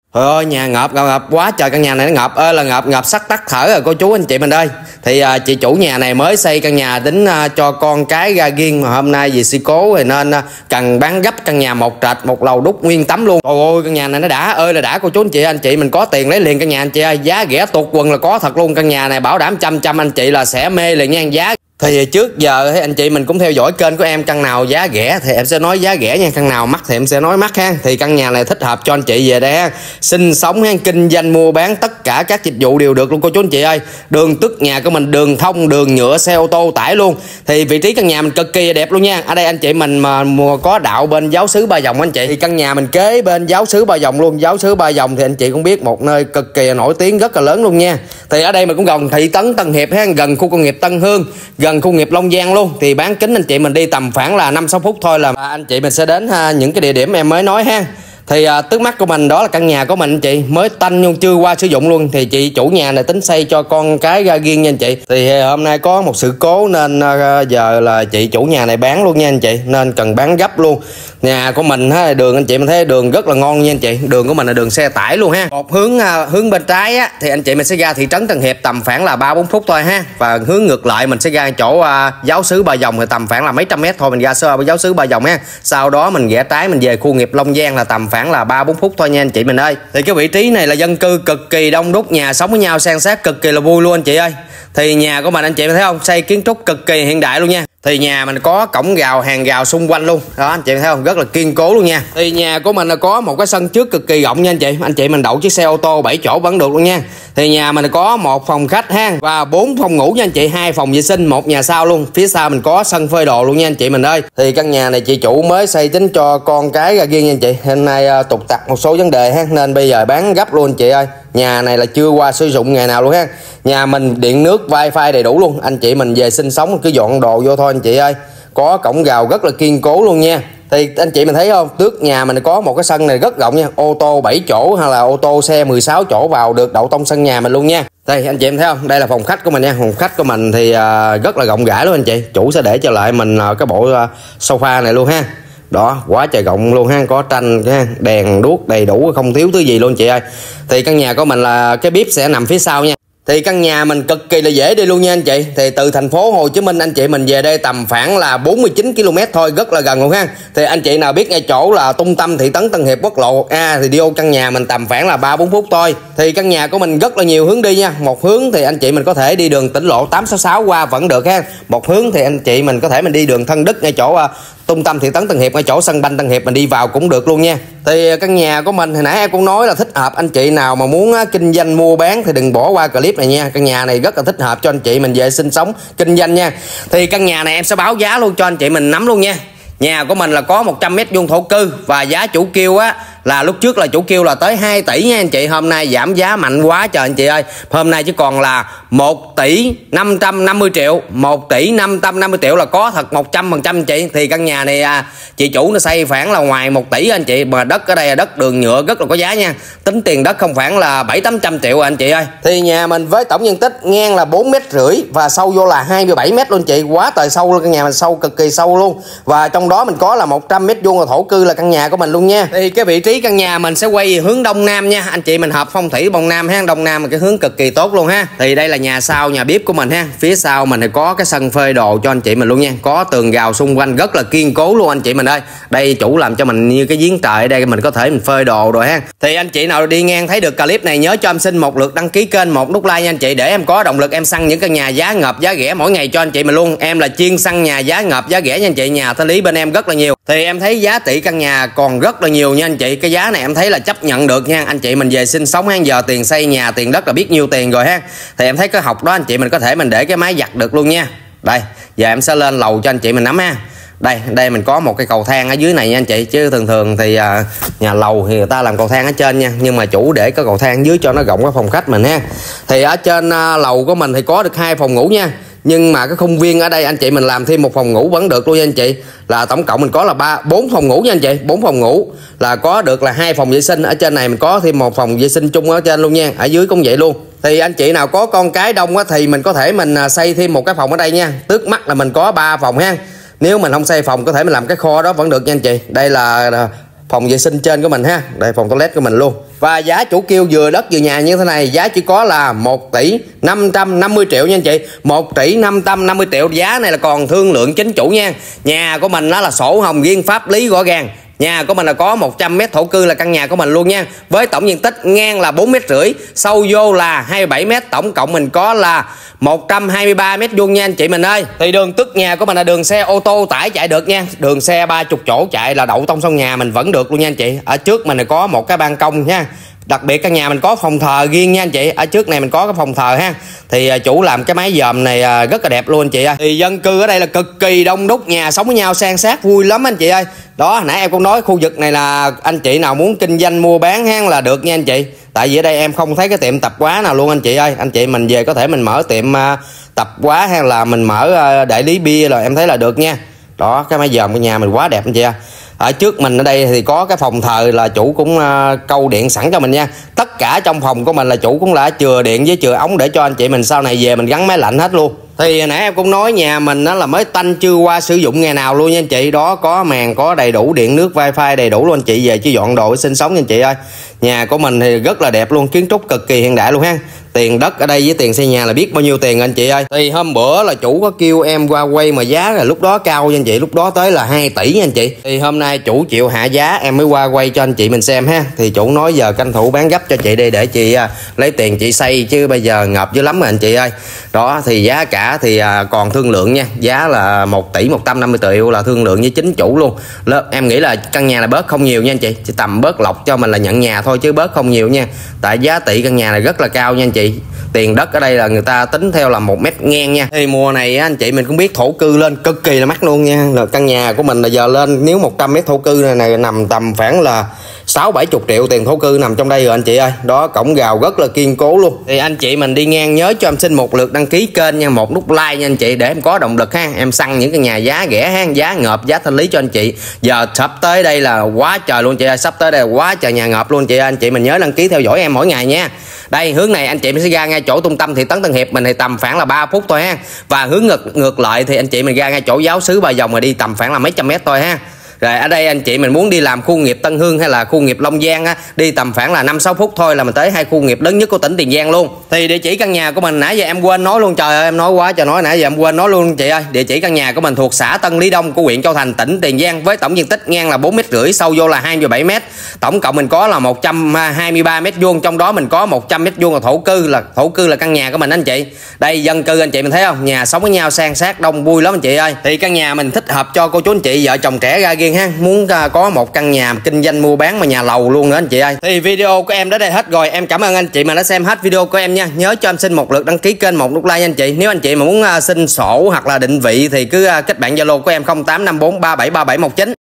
Trời ơi, nhà ngợp quá trời, căn nhà này nó ngợp ơi là ngợp sắp tắt thở rồi cô chú anh chị mình ơi. Thì chị chủ nhà này mới xây căn nhà tính cho con cái ra riêng, mà hôm nay vì sự cố thì nên cần bán gấp căn nhà một trệt một lầu đúc nguyên tấm luôn. Trời ơi, căn nhà này nó đã ơi là đã cô chú anh chị mình có tiền lấy liền căn nhà anh chị ơi, giá rẻ tuột quần là có thật luôn. Căn nhà này bảo đảm trăm anh chị là sẽ mê liền nha. Giá thì trước giờ anh chị mình cũng theo dõi kênh của em, căn nào giá rẻ thì em sẽ nói giá rẻ nha, căn nào mắc thì em sẽ nói mắc ha. Thì căn nhà này thích hợp cho anh chị về đây ha, sinh sống ha, kinh doanh mua bán tất cả các dịch vụ đều được luôn cô chú anh chị ơi. Đường tức nhà của mình đường thông, đường nhựa, xe ô tô tải luôn. Thì vị trí căn nhà mình cực kỳ đẹp luôn nha. Ở đây anh chị mình mà có đạo bên giáo xứ Ba Dòng anh chị, thì căn nhà mình kế bên giáo xứ Ba Dòng luôn. Giáo xứ Ba Dòng thì anh chị cũng biết một nơi cực kỳ nổi tiếng rất là lớn luôn nha. Thì ở đây mình cũng gần thị trấn Tân Hiệp ha, gần khu công nghiệp Tân Hương, gần khu nghiệp Long Giang luôn. Thì bán kính anh chị mình đi tầm khoảng là 5-6 phút thôi là anh chị mình sẽ đến những cái địa điểm em mới nói ha. Thì trước mắt của mình đó là căn nhà của mình anh chị, mới tanh nhưng chưa qua sử dụng luôn. Thì chị chủ nhà này tính xây cho con cái ra riêng nha anh chị. Thì hôm nay có một sự cố nên giờ là chị chủ nhà này bán luôn nha anh chị, nên cần bán gấp luôn. Nhà của mình đường anh chị mình thấy đường rất là ngon nha anh chị. Đường của mình là đường xe tải luôn ha. Một hướng bên trái á, thì anh chị mình sẽ ra thị trấn Tân Hiệp tầm khoảng là 3-4 phút thôi ha. Và hướng ngược lại mình sẽ ra chỗ giáo xứ Ba Dòng thì tầm khoảng là mấy trăm mét thôi, mình ra sơ giáo xứ Ba Dòng ha. Sau đó mình rẽ trái mình về khu nghiệp Long Giang là tầm khoảng là 3-4 phút thôi nha anh chị mình ơi. Thì cái vị trí này là dân cư cực kỳ đông đúc, nhà sống với nhau san sát cực kỳ là vui luôn anh chị ơi. Thì nhà của mình anh chị mình thấy không, xây kiến trúc cực kỳ hiện đại luôn nha. Thì nhà mình có cổng rào, hàng rào xung quanh luôn đó anh chị thấy không, rất là kiên cố luôn nha. Thì nhà của mình là có một cái sân trước cực kỳ rộng nha anh chị mình đậu chiếc xe ô tô 7 chỗ vẫn được luôn nha. Thì nhà mình có một phòng khách ha và 4 phòng ngủ nha anh chị, 2 phòng vệ sinh, 1 nhà sau luôn. Phía sau mình có sân phơi đồ luôn nha anh chị mình ơi. Thì căn nhà này chị chủ mới xây tính cho con cái ra riêng nha anh chị. Hôm nay trục trặc một số vấn đề ha, nên bây giờ bán gấp luôn anh chị ơi. Nhà này là chưa qua sử dụng ngày nào luôn ha. Nhà mình điện nước wifi đầy đủ luôn, anh chị mình về sinh sống cứ dọn đồ vô thôi anh chị ơi. Có cổng rào rất là kiên cố luôn nha. Thì anh chị mình thấy không, trước nhà mình có một cái sân này rất rộng nha, ô tô 7 chỗ hay là ô tô xe 16 chỗ vào được đậu trong sân nhà mình luôn nha. Đây anh chị mình thấy không, đây là phòng khách của mình nha. Phòng khách của mình thì rất là rộng rãi luôn anh chị. Chủ sẽ để cho lại mình cái bộ sofa này luôn ha. Đó, quá trời rộng luôn ha, có tranh ha, đèn đuốc đầy đủ không thiếu thứ gì luôn chị ơi. Thì căn nhà của mình là cái bếp sẽ nằm phía sau nha. Thì căn nhà mình cực kỳ là dễ đi luôn nha anh chị. Thì từ thành phố Hồ Chí Minh anh chị mình về đây tầm khoảng là 49 km thôi, rất là gần luôn ha. Thì anh chị nào biết ngay chỗ là trung tâm thị trấn Tân Hiệp quốc lộ A thì đi vô căn nhà mình tầm khoảng là 3-4 phút thôi. Thì căn nhà của mình rất là nhiều hướng đi nha. Một hướng thì anh chị mình có thể đi đường tỉnh lộ 866 qua vẫn được ha. Một hướng thì anh chị mình có thể mình đi đường Thân Đức ngay chỗ trung tâm thị trấn Tân Hiệp, ngay chỗ sân banh Tân Hiệp mình đi vào cũng được luôn nha. Thì căn nhà của mình hồi nãy em cũng nói là thích hợp anh chị nào mà muốn kinh doanh mua bán thì đừng bỏ qua clip này nha. Căn nhà này rất là thích hợp cho anh chị mình về sinh sống kinh doanh nha. Thì căn nhà này em sẽ báo giá luôn cho anh chị mình nắm luôn nha. Nhà của mình là có 100 m² thổ cư và giá chủ kêu á là lúc trước là chủ kêu là tới 2 tỷ nha anh chị. Hôm nay giảm giá mạnh quá trời anh chị ơi. Hôm nay chỉ còn là 1 tỷ 550 triệu. 1 tỷ 550 triệu là có thật 100% anh chị. Thì căn nhà này chị chủ nó xây khoảng là ngoài 1 tỷ anh chị. Mà đất ở đây là đất đường nhựa rất là có giá nha. Tính tiền đất không khoảng là 700-800 triệu anh chị ơi. Thì nhà mình với tổng diện tích ngang là 4,5 m và sâu vô là 27 m luôn chị. Quá trời sâu luôn, căn nhà mình sâu cực kỳ sâu luôn. Và trong đó mình có là 100 m² là thổ cư là căn nhà của mình luôn nha. Thì cái vị trí căn nhà mình sẽ quay hướng đông nam nha anh chị mình, hợp phong thủy đông nam ha. Đông nam là cái hướng cực kỳ tốt luôn ha. Thì đây là nhà sau, nhà bếp của mình ha. Phía sau mình thì có cái sân phơi đồ cho anh chị mình luôn nha. Có tường rào xung quanh rất là kiên cố luôn anh chị mình ơi. Đây chủ làm cho mình như cái giếng trời ở đây, mình có thể mình phơi đồ rồi ha. Thì anh chị nào đi ngang thấy được clip này nhớ cho em xin một lượt đăng ký kênh, một nút like nha anh chị, để em có động lực em săn những căn nhà giá ngập giá rẻ mỗi ngày cho anh chị mình luôn. Em là chuyên săn nhà giá ngập giá rẻ nha anh chị. Nhà thanh lý bên em rất là nhiều. Thì em thấy giá trị căn nhà còn rất là nhiều nha anh chị. Cái giá này em thấy là chấp nhận được nha anh chị mình về sinh sống ha. Giờ tiền xây nhà tiền đất là biết nhiêu tiền rồi ha. Thì em thấy cái học đó anh chị mình có thể mình để cái máy giặt được luôn nha. Đây giờ em sẽ lên lầu cho anh chị mình nắm ha. Đây mình có một cái cầu thang ở dưới này nha anh chị. Chứ thường thì nhà lầu thì người ta làm cầu thang ở trên nha. Nhưng mà chủ để cái cầu thang dưới cho nó rộng cái phòng khách mình ha. Thì ở trên lầu của mình thì có được 2 phòng ngủ nha. Nhưng mà cái khuôn viên ở đây anh chị mình làm thêm một phòng ngủ vẫn được luôn nha anh chị. Là tổng cộng mình có là 4 phòng ngủ nha anh chị. 4 phòng ngủ là có được là 2 phòng vệ sinh. Ở trên này mình có thêm một phòng vệ sinh chung ở trên luôn nha. Ở dưới cũng vậy luôn. Thì anh chị nào có con cái đông á, thì mình có thể mình xây thêm một cái phòng ở đây nha. Trước mắt là mình có 3 phòng ha. Nếu mình không xây phòng có thể mình làm cái kho đó vẫn được nha anh chị. Đây là phòng vệ sinh trên của mình ha. Đây phòng toilet của mình luôn. Và giá chủ kêu vừa đất vừa nhà như thế này, giá chỉ có là 1 tỷ 550 triệu nha anh chị. 1 tỷ 550 triệu. Giá này là còn thương lượng chính chủ nha. Nhà của mình nó là sổ hồng riêng, pháp lý rõ ràng. Nhà của mình là có 100m thổ cư là căn nhà của mình luôn nha. Với tổng diện tích ngang là 4,5m, sâu vô là 27m, tổng cộng mình có là 123m² nha anh chị mình ơi. Thì đường tức nhà của mình là đường xe ô tô tải chạy được nha. Đường xe 30 chỗ chạy là đậu trong sân nhà mình vẫn được luôn nha anh chị. Ở trước mình có một cái ban công nha. Đặc biệt căn nhà mình có phòng thờ riêng nha anh chị. Ở trước này mình có cái phòng thờ ha. Thì chủ làm cái mái dòm này rất là đẹp luôn anh chị ơi. Thì dân cư ở đây là cực kỳ đông đúc, nhà sống với nhau san sát vui lắm anh chị ơi. Đó, nãy em cũng nói khu vực này là anh chị nào muốn kinh doanh mua bán ha là được nha anh chị. Tại vì ở đây em không thấy cái tiệm tạp hóa nào luôn anh chị ơi. Anh chị mình về có thể mình mở tiệm tạp hóa hay là mình mở đại lý bia là em thấy là được nha. Đó, cái mái dòm của nhà mình quá đẹp anh chị ơi. Ở trước mình ở đây thì có cái phòng thờ là chủ cũng câu điện sẵn cho mình nha. Tất cả trong phòng của mình là chủ cũng đã chừa điện với chừa ống để cho anh chị mình sau này về mình gắn máy lạnh hết luôn. Thì nãy em cũng nói nhà mình nó là mới tanh chưa qua sử dụng ngày nào luôn nha anh chị. Đó, có màn, có đầy đủ điện nước wifi đầy đủ luôn anh chị, về chỉ dọn đồ để sinh sống nha anh chị ơi. Nhà của mình thì rất là đẹp luôn, kiến trúc cực kỳ hiện đại luôn ha. Tiền đất ở đây với tiền xây nhà là biết bao nhiêu tiền anh chị ơi. Thì hôm bữa là chủ có kêu em qua quay mà giá là lúc đó cao nha anh chị, lúc đó tới là 2 tỷ nha anh chị. Thì hôm nay chủ chịu hạ giá em mới qua quay cho anh chị mình xem ha. Thì chủ nói giờ tranh thủ bán gấp cho chị đi để chị lấy tiền chị xây, chứ bây giờ ngợp dữ lắm rồi anh chị ơi. Đó, thì giá cả thì còn thương lượng nha. Giá là 1 tỷ 150 triệu là thương lượng với chính chủ luôn. Em nghĩ là căn nhà này bớt không nhiều nha anh chị, chỉ tầm bớt lọc cho mình là nhận nhà thôi chứ bớt không nhiều nha. Tại giá tỷ căn nhà này rất là cao nha anh chị. Tiền đất ở đây là người ta tính theo là 1 mét ngang nha. Thì mùa này anh chị mình cũng biết thổ cư lên cực kỳ là mắc luôn nha. Rồi căn nhà của mình là giờ lên nếu 100m thổ cư này nằm tầm khoảng là 60-70 triệu tiền thổ cư nằm trong đây rồi anh chị ơi. Đó, cổng rào rất là kiên cố luôn. Thì anh chị mình đi ngang nhớ cho em xin một lượt đăng ký kênh nha, một nút like nha anh chị, để em có động lực ha. Em săn những cái nhà giá rẻ ha, giá ngợp, giá thanh lý cho anh chị. Giờ sắp tới đây là quá trời luôn chị ơi, sắp tới đây là quá trời nhà ngợp luôn chị ơi. Anh chị mình nhớ đăng ký theo dõi em mỗi ngày nha. Đây, hướng này anh chị mình sẽ ra ngay chỗ trung tâm thị trấn Tân Hiệp mình thì tầm khoảng là 3 phút thôi ha. Và hướng ngược lại thì anh chị mình ra ngay chỗ giáo xứ Ba Dòng mà đi tầm khoảng là mấy trăm mét thôi ha. Rồi ở đây anh chị mình muốn đi làm khu nghiệp Tân Hương hay là khu nghiệp Long Giang á, đi tầm khoảng là 5-6 phút thôi là mình tới hai khu nghiệp lớn nhất của tỉnh Tiền Giang luôn. Thì địa chỉ căn nhà của mình nãy giờ em quên nói luôn, trời ơi em nói quá trời nói, nãy giờ em quên nói luôn chị ơi. Địa chỉ căn nhà của mình thuộc xã Tân Lý Đông của huyện Châu Thành, tỉnh Tiền Giang, với tổng diện tích ngang là 4,5m, sâu vô là 27m. Tổng cộng mình có là 123m², trong đó mình có 100m² là thổ cư là căn nhà của mình anh chị. Đây dân cư anh chị mình thấy không? Nhà sống với nhau san sát đông vui lắm anh chị ơi. Thì căn nhà mình thích hợp cho cô chú anh chị vợ chồng trẻ ra riêng ha, muốn có một căn nhà kinh doanh mua bán mà nhà lầu luôn nữa anh chị ơi. Thì video của em đến đây hết rồi, em cảm ơn anh chị mà đã xem hết video của em nha. Nhớ cho em xin một lượt đăng ký kênh, một nút like nha anh chị. Nếu anh chị mà muốn xin sổ hoặc là định vị thì cứ kết bạn Zalo của em 0854373719.